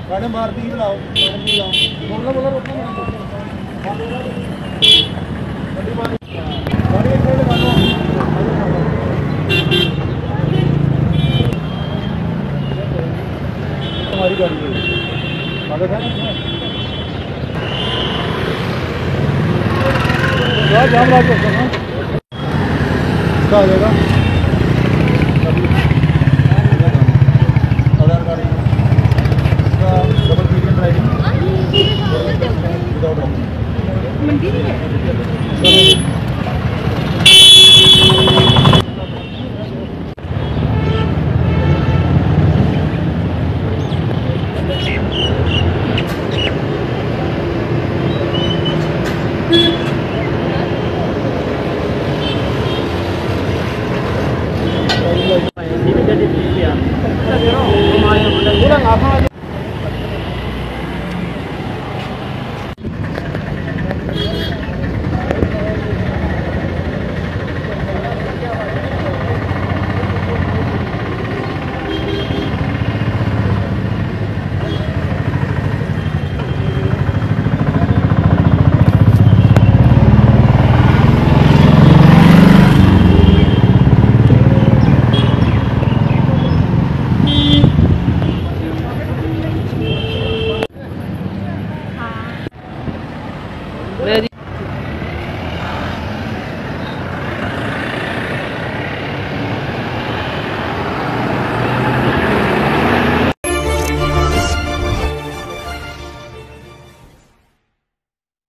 Madam Bharti की बुलाओ, madam की बुलाओ। बोलो बोलो रोको गाड़ी एक साइड लगा लो। हमारी गाड़ी है आगे था जाम लगा के ना इसका आ जाएगा आधार कार्ड इसका डबल वीडियो ड्राइविंग विदाउट मंडी है ini jadi ya. Kita kira rumahnya udah